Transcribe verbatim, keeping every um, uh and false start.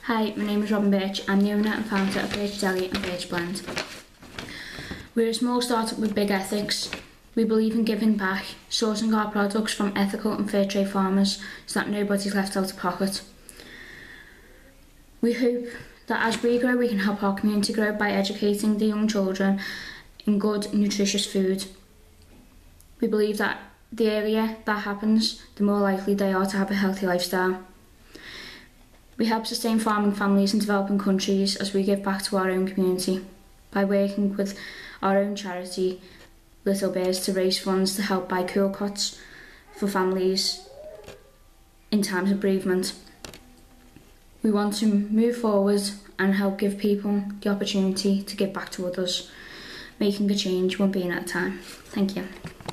Hi, my name is Robin Birch. I'm the owner and founder of Birch Deli and Birch Blend. We're a small startup with big ethics. We believe in giving back, sourcing our products from ethical and fair trade farmers so that nobody's left out of pocket. We hope that as we grow, we can help our community grow by educating the young children in good, nutritious food. We believe that the earlier that happens, the more likely they are to have a healthy lifestyle. We help sustain farming families in developing countries as we give back to our own community by working with our own charity, Little Birds, to raise funds to help buy cool cots for families in times of bereavement. We want to move forward and help give people the opportunity to give back to others, making a change one bean at a time. Thank you.